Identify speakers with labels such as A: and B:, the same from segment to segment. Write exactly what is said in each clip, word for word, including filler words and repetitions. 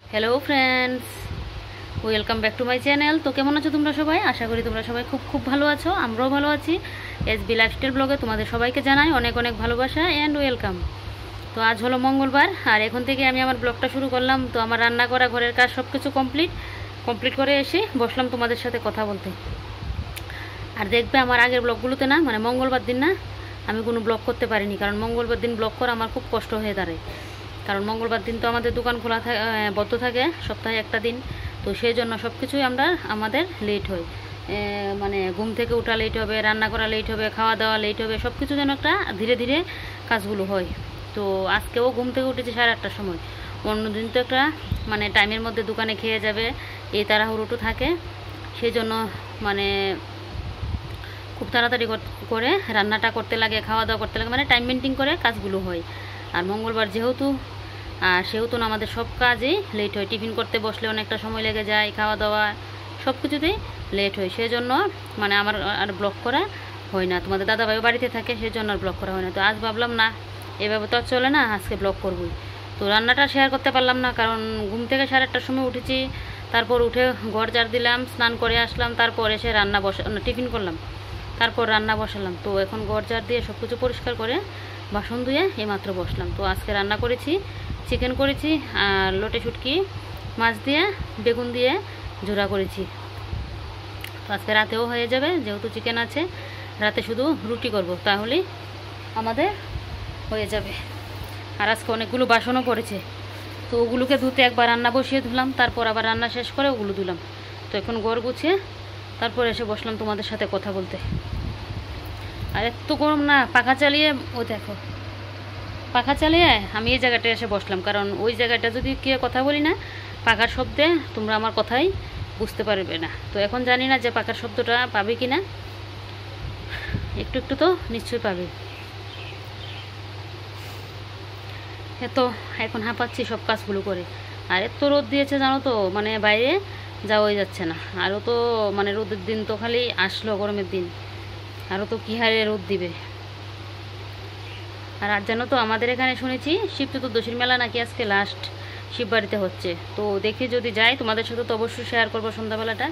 A: Hello friends, welcome back to my channel. তো কেমন আছো তোমরা সবাই? আশা করি তোমরা সবাই খুব খুব ভালো আছো, আমরাও ভালো আছি। এস বি লাইফস্টাইল ব্লগে তোমাদের সবাইকে জানাই অনেক অনেক ভালোবাসা অ্যান্ড ওয়েলকাম। তো আজ হলো মঙ্গলবার, আর এখন থেকে আমি আমার ব্লগটা শুরু করলাম। তো আমার রান্না করা, ঘরের কাজ সব কিছু কমপ্লিট কমপ্লিট করে এসে বসলাম তোমাদের সাথে কথা বলতে। আর দেখবে আমার আগের ব্লগগুলোতে না, মানে মঙ্গলবার দিন না, আমি কোনো ব্লগ করতে পারিনি, কারণ মঙ্গলবার দিন ব্লগ করা আমার খুব কষ্ট হয়ে দাঁড়ায়। কারণ মঙ্গলবার দিন তো আমাদের দোকান খোলা থাকে, বদ্ধ থাকে সপ্তাহে একটা দিন। তো সেই জন্য সব কিছুই আমরা আমাদের লেট হয়, মানে ঘুম থেকে ওঠা লেট হবে, রান্না করা লেট হবে, খাওয়া দাওয়া লেট হবে, সব কিছু যেন একটা ধীরে ধীরে কাজগুলো হয়। তো আজকেও ঘুম থেকে উঠেছি সাড়ে আটটার সময়। অন্যদিন তো একটা মানে টাইমের মধ্যে দোকানে খেয়ে যাবে, এই তাড়াহুড়োটো থাকে। সেই জন্য মানে খুব তাড়াতাড়ি করে রান্নাটা করতে লাগে, খাওয়া দাওয়া করতে লাগে, মানে টাইম মেনটেন করে কাজগুলো হয়। আর মঙ্গলবার যেহেতু আর সেহেতু না আমাদের সব কাজেই লেট হয়। টিফিন করতে বসলে অনেকটা সময় লেগে যায়, খাওয়া দাওয়া সব কিছুতেই লেট হয়। সেই জন্য মানে আমার আর ব্লগ করা হয় না। তোমাদের দাদাভাইও বাড়িতে থাকে, সেই জন্য আর ব্লগ করা হয় না। তো আজ ভাবলাম না, এভাবে তো আর চলে না, আজকে ব্লগ করবই। তো রান্নাটা শেয়ার করতে পারলাম না, কারণ ঘুম থেকে সাড়ে আটটার সময় উঠেছি। তারপর উঠে ঘর ঝাড় দিলাম, স্নান করে আসলাম, তারপর এসে রান্না বসা টিফিন করলাম, তারপর রান্না বসালাম। তো এখন ঘর ঝাড় দিয়ে সব কিছু পরিষ্কার করে বাসন ধুয়ে এইমাত্র বসলাম। তো আজকে রান্না করেছি, চিকেন করেছি, আর লোটে শুটকি মাছ দিয়ে বেগুন দিয়ে জোড়া করেছি। তো আজকে রাতেও হয়ে যাবে, যেহেতু চিকেন আছে। রাতে শুধু রুটি করব, তাহলেই আমাদের হয়ে যাবে। আর আজকে অনেকগুলো বাসনও পড়েছে, তো ওগুলোকে ধুতে একবার রান্না বসিয়ে ধুলাম, তারপর আবার রান্না শেষ করে ওগুলো ধুলাম। তো এখন ঘর গুছিয়ে তারপর এসে বসলাম তোমাদের সাথে কথা বলতে। আর এত গরম না, পাখা চালিয়ে, ও দেখো পাখা চালিয়ে আমি এই জায়গাটা এসে বসলাম, কারণ ওই জায়গাটা যদি কে কথা বলি না, পাখার শব্দে তোমরা আমার কথাই বুঝতে পারবে না। তো এখন জানি না যে পাখার শব্দটা পাবে কি না, একটু একটু তো নিশ্চয়ই পাবে। এত এখন হাঁপাচ্ছি সব কাজগুলো করে। আর এত রোদ দিয়েছে জানো তো, মানে বাইরে যাওয়াই যাচ্ছে না। আরও তো মানে রোদের দিন তো খালি আসলো, গরমের দিন আরও তো কী হারে রোদ দিবে। আর আজ জানো তো আমাদের এখানে শুনেছি শিব চতুর্দশীর মেলা নাকি আজকে লাস্ট শিববাড়িতে হচ্ছে। তো দেখি যদি যাই, তোমাদের সাথে তো অবশ্যই শেয়ার করবো সন্ধ্যাবেলাটা।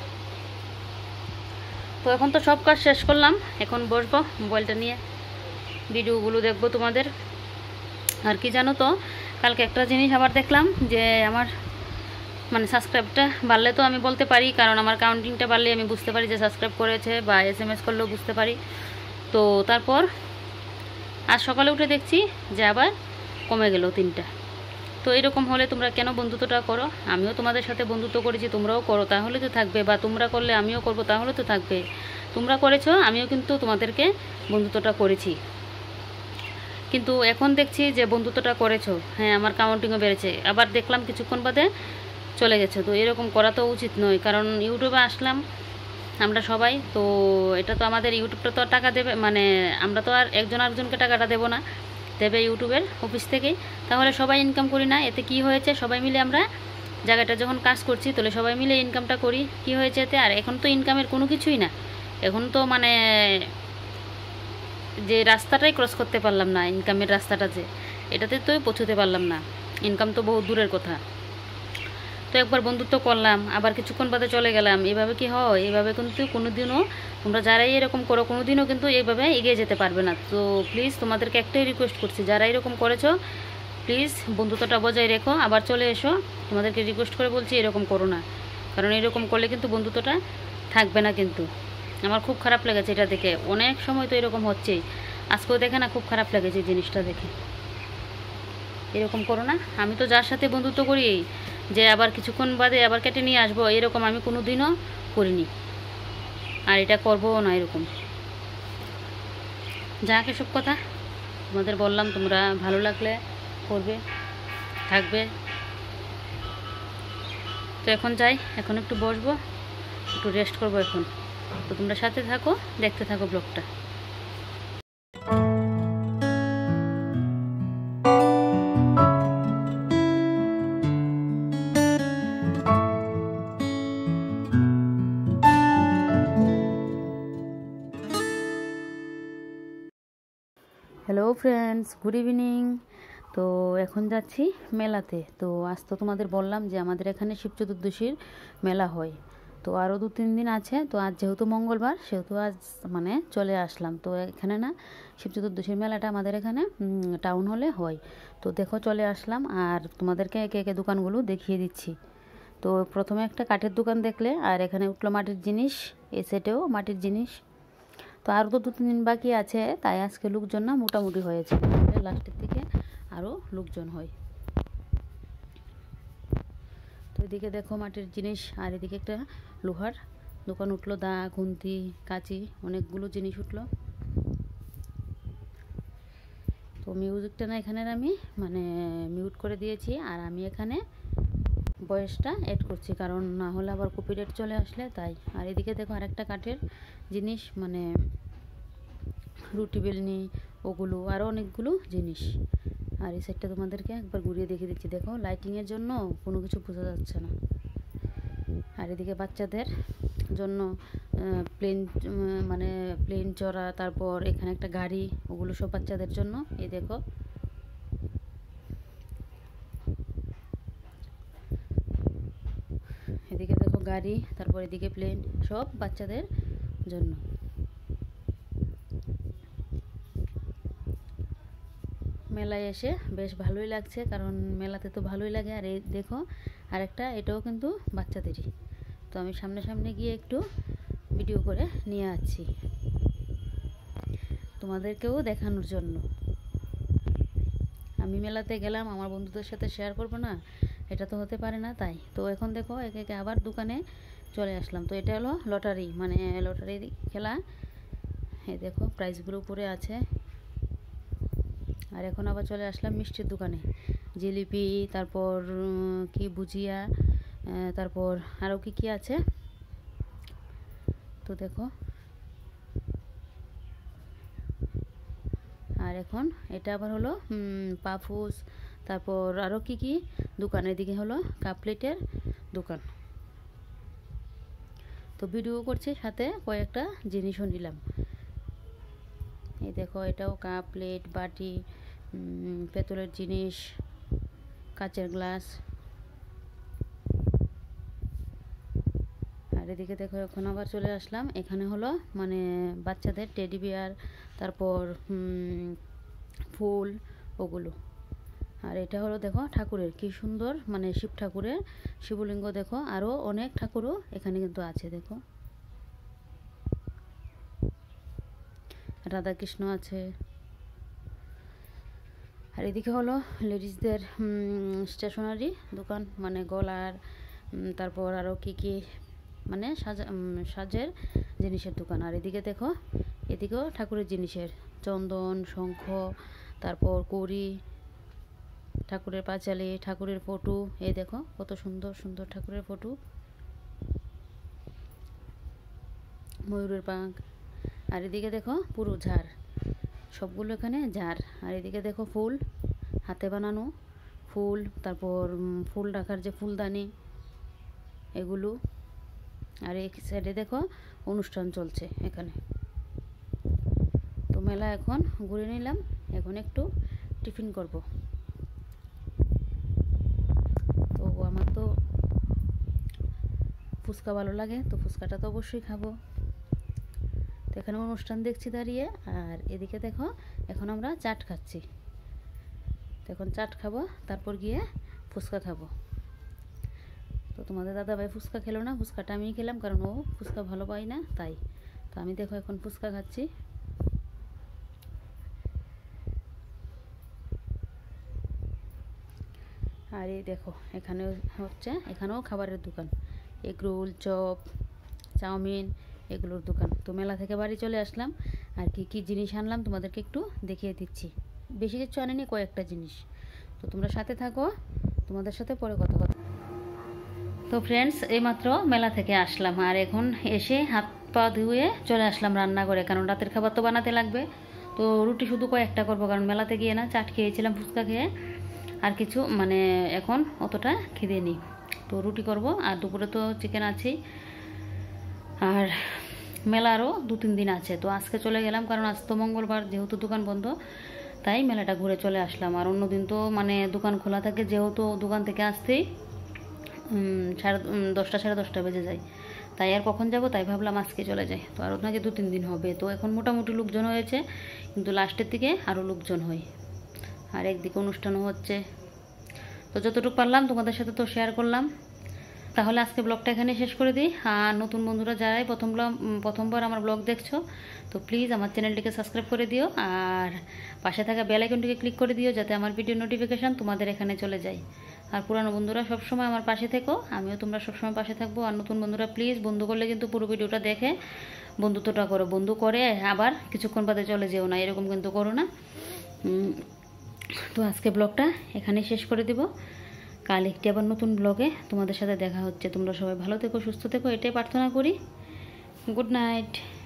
A: তো এখন তো সব কাজ শেষ করলাম, এখন বসবো মোবাইলটা নিয়ে, ভিডিওগুলো দেখবো তোমাদের। আর কি জানো তো, কালকে একটা জিনিস আবার দেখলাম যে আমার মানে সাবস্ক্রাইবটা বাড়লে তো আমি বলতে পারি, কারণ আমার কাউন্টিংটা বাড়লে আমি বুঝতে পারি যে সাবস্ক্রাইব করেছে, বা এস এম এস করলেও বুঝতে পারি। তো তারপর আজ সকালে উঠে দেখছি যে আবার কমে গেল তিনটা। তো এরকম হলে তোমরা কেন বন্ধুত্বটা করো? আমিও তোমাদের সাথে বন্ধুত্ব করেছি, তোমরাও করো, তাহলে তো থাকবে। বা তোমরা করলে আমিও করব, তাহলে তো থাকবে। তোমরা করেছো, আমিও কিন্তু তোমাদেরকে বন্ধুত্বটা করেছি। কিন্তু এখন দেখছি যে বন্ধুত্বটা করেছো, হ্যাঁ আমার কাউন্টিংও বেড়েছে, আবার দেখলাম কিছুক্ষণ বাদে চলে গেছে। তো এরকম করা তো উচিত নয়, কারণ ইউটিউবে আসলাম আমরা সবাই, তো এটা তো আমাদের ইউটিউবটা তো আর টাকা দেবে, মানে আমরা তো আর একজন আরেকজনকে টাকাটা দেবো না, দেবে ইউটিউবের অফিস থেকেই। তাহলে সবাই ইনকাম করি না, এতে কি হয়েছে, সবাই মিলে আমরা জায়গাটা যখন কাজ করছি, তাহলে সবাই মিলে ইনকামটা করি, কি হয়েছে এতে? আর এখন তো ইনকামের কোনো কিছুই না, এখন তো মানে যে রাস্তাটাই ক্রস করতে পারলাম না, ইনকামের রাস্তাটা যে, এটাতে তো পৌঁছতে পারলাম না, ইনকাম তো বহু দূরের কথা। তো একবার বন্ধুত্ব করলাম, আবার কিছুক্ষণ বাদে চলে গেলাম, এভাবে কি হয়? এভাবে কিন্তু কোনো দিনও তোমরা যারাই এরকম করো, কোনো দিনও কিন্তু এইভাবে এগিয়ে যেতে পারবে না। তো প্লিজ তোমাদেরকে একটাই রিকোয়েস্ট করছি, যারা এরকম করেছো প্লিজ বন্ধুত্বটা বজায় রেখো, আবার চলে এসো। তোমাদেরকে রিকোয়েস্ট করে বলছি এরকম করো না, কারণ এরকম করলে কিন্তু বন্ধুত্বটা থাকবে না। কিন্তু আমার খুব খারাপ লেগেছে এটা দেখে, অনেক সময় তো এরকম হচ্ছেই, আজকেও দেখে না, খুব খারাপ লেগেছে জিনিসটা দেখে। এরকম করো না। আমি তো যার সাথে বন্ধুত্ব করি যে আবার কিছুক্ষণ বাদে আবার কেটে নিয়ে আসবো, এরকম আমি কোনো দিনও করিনি, আর এটা করবোও না এরকম। যাক এসব কথা তোমাদের বললাম, তোমরা ভালো লাগলে করবে, থাকবে। তো এখন যাই, এখন একটু বসবো, একটু রেস্ট করবো এখন। তো তোমরা সাথে থাকো, দেখতে থাকো ব্লগটা। Hello friends, good evening. তো তো এখন যাচ্ছি মেলাতে। তো আজ তো তোমাদের বললাম যে আমাদের এখানে শিব চতুর্দশীর মেলা হয়, তো আরও দু তিন দিন আছে। তো আজ যেহেতু মঙ্গলবার সেহেতু আজ মানে চলে আসলাম। তো এখানে না শিব চতুর্দশীর মেলাটা আমাদের এখানে টাউন হলে হয়। তো দেখো চলে আসলাম আর তোমাদেরকে একে একে দোকানগুলো দেখিয়ে দিচ্ছি। তো প্রথমে একটা কাঠের দোকান দেখলে, আর এখানে উঠলো মাটির জিনিস, এ সেটেও মাটির জিনিস। তো আরও তো দু তিন দিন বাকি আছে, তাই আজকে লোকজন না মোটামুটি হয়েছে, লাস্টের দিকে আরও লোকজন হয়। তো এদিকে দেখো মাটির জিনিস, আর এদিকে একটা লোহার দোকান উঠলো, দা, খুন্তি, কাঁচি, অনেকগুলো জিনিস উঠলো। তো মিউজিকটা না এখানে আমি মানে মিউট করে দিয়েছি, আর আমি এখানে ভয়েসটা অ্যাড করছি, কারণ না হলে আবার কপিরাইট চলে আসলে তাই। আর এদিকে দেখো আরেকটা কাঠের জিনিস, মানে রুটি বেলনি, ওগুলো আরও অনেকগুলো জিনিস। আর এই সাইডটা তোমাদেরকে একবার ঘুরিয়ে দেখিয়ে দিচ্ছি। দেখো লাইটিংয়ের জন্য কোনো কিছু বোঝা যাচ্ছে না। আর এদিকে বাচ্চাদের জন্য প্লেন, মানে প্লেন চড়া, তারপর এখানে একটা গাড়ি, ওগুলো সব বাচ্চাদের জন্য। এই দেখো এদিকে দেখো গাড়ি, তারপর এদিকে প্লেন, সব বাচ্চাদের জন্য। মেলায় এসে বেশ ভালোই লাগছে, কারণ মেলাতে তো ভালোই লাগে। আর এই দেখো আরেকটা, এটাও কিন্তু বাচ্চাদেরই। তো আমি সামনে সামনে গিয়ে একটু ভিডিও করে নিয়ে আসছি তোমাদেরকেও দেখানোর জন্য। আমি মেলাতে গেলাম, আমার বন্ধুদের সাথে শেয়ার করবো না, এটা তো হতে পারে না। তাই তো এখন দেখো একে একে আবার দোকানে চলে আসলাম। তো এটা হলো লটারি, মানে লটারি খেলা। এই দেখো প্রাইজগুলো উপরে আছে। আর এখন আবার চলে আসলাম মিষ্টির দোকানে, জিলিপি, তারপর কি ভুজিয়া, তারপর আরও কি কি আছে। তো দেখো, আর এখন এটা আবার হলো পাফুস, তারপর আরও কি কি দোকান। এদিকে হলো কাপ প্লেটের দোকান। তো ভিডিও করছি, সাথে কয়েকটা জিনিসও নিলাম। এই দেখো এটাও কাপ প্লেট, বাটি, পেতলের জিনিস, কাচের গ্লাস। আর এদিকে দেখো এখন আবার চলে আসলাম, এখানে হলো মানে বাচ্চাদের টেডি বিয়ার, তারপর ফুল, ওগুলো। আর এটা হলো দেখো ঠাকুরের, কি সুন্দর, মানে শিব ঠাকুরের শিবলিঙ্গ। দেখো আরও অনেক ঠাকুরও এখানে কিন্তু আছে। দেখো রাধাকৃষ্ণ আছে। আর এদিকে হলো লেডিসদের স্টেশনারি দোকান, মানে গলার, তারপর আরও কি কি মানে সাজা সাজের জিনিসের দোকান। আর এদিকে দেখো এদিকেও ঠাকুরের জিনিসের, চন্দন, শঙ্খ, তারপর কড়ি, ঠাকুরের পাঁচালি, ঠাকুরের ফটো। এই দেখো কত সুন্দর সুন্দর ঠাকুরের ফটো, ময়ূরের পাখ। আর এদিকে দেখো পুরো ঝাড়, সবগুলো এখানে ঝাড়। আর এদিকে দেখো ফুল, হাতে বানানো ফুল, তারপর ফুল রাখার যে ফুলদানি, এগুলো। আর এই সাইডে দেখো অনুষ্ঠান চলছে এখানে। তো মেলা এখন ঘুরে নিলাম, এখন একটু টিফিন করব। তো আমার তো ফুচকা ভালো লাগে, তো ফুচকাটা তো অবশ্যই খাবো। তো এখানে অনুষ্ঠান দেখছি দাঁড়িয়ে। আর এদিকে দেখো এখন আমরা চাট খাচ্ছি। তো এখন চাট খাবো, তারপর গিয়ে ফুচকা খাবো। তো তোমাদের দাদাভাই ফুচকা খেলো না, ফুচকাটা আমিই খেলাম, কারণ ও ফুচকা ভালো পাই না তাই। তো আমি দেখো এখন ফুচকা খাচ্ছি। আর এই দেখো এখানে হচ্ছে, এখানেও খাবারের দোকান, এগ রোল, চপ, চাউমিন, এগুলোর দোকান। তো মেলা থেকে বাড়ি চলে আসলাম, আর কি কি জিনিস আনলাম তোমাদেরকে একটু দেখিয়ে দিচ্ছি। বেশি কিছু আনিনি, কয়েকটা জিনিস। তো তোমরা সাথে থাকো, তোমাদের সাথে পরে কথা কথা। তো ফ্রেন্ডস, এইমাত্র মেলা থেকে আসলাম, আর এখন এসে হাত পা ধুয়ে চলে আসলাম রান্নাঘরে, কারণ রাতের খাবার তো বানাতে লাগবে। তো রুটি শুধু কয়েকটা করবো, কারণ মেলাতে গিয়ে না চাট খেয়েছিলাম ফুচকা খেয়ে, আর কিছু মানে এখন অতটা খিদে নেই। তো রুটি করব, আর দুপুরে তো চিকেন আছেই। আর মেলা আরও দু তিন দিন আছে। তো আজকে চলে গেলাম, কারণ আজ তো মঙ্গলবার, যেহেতু দোকান বন্ধ, তাই মেলাটা ঘুরে চলে আসলাম। আর অন্যদিন তো মানে দোকান খোলা থাকে, যেহেতু দোকান থেকে আসতেই সাড়ে দশটা সাড়ে দশটা বেজে যায়, তাই আর কখন যাব, তাই ভাবলাম আজকে চলে যাই। তো আর ওনাকে দু তিন দিন হবে, তো এখন মোটামুটি লোকজন হয়েছে, কিন্তু লাস্টের দিকে আরও লোকজন হয়। আর একদিকে অনুষ্ঠানও হচ্ছে, তো যতটুকু পারলাম তোমাদের সাথে তো শেয়ার করলাম। তাহলে আজকে ব্লগটা এখানে শেষ করে দিই। আর নতুন বন্ধুরা যারাই প্রথম প্রথমবার আমার ব্লগ দেখছো, তো প্লিজ আমার চ্যানেলটিকে সাবস্ক্রাইব করে দিও, আর পাশে থাকা বেল আইকনটিকে ক্লিক করে দিও, যাতে আমার ভিডিও নোটিফিকেশান তোমাদের এখানে চলে যায়। আর পুরানো বন্ধুরা সবসময় আমার পাশে থেকো, আমিও তোমরা সবসময় পাশে থাকবো। আর নতুন বন্ধুরা প্লিজ বন্ধু করলে কিন্তু পুরো ভিডিওটা দেখে বন্ধুত্বটা করো, বন্ধু করে আবার কিছুক্ষণ বাদে চলে যেও না, এরকম কিন্তু করো না। তো আজকে ব্লগটা এখানেই শেষ করে দিব। কাল একটি আবার নতুন ব্লগে তোমাদের সাথে দেখা হচ্ছে। তোমরা সবাই ভালো থেকো, সুস্থ থেকো, এটাই প্রার্থনা করি। Good night.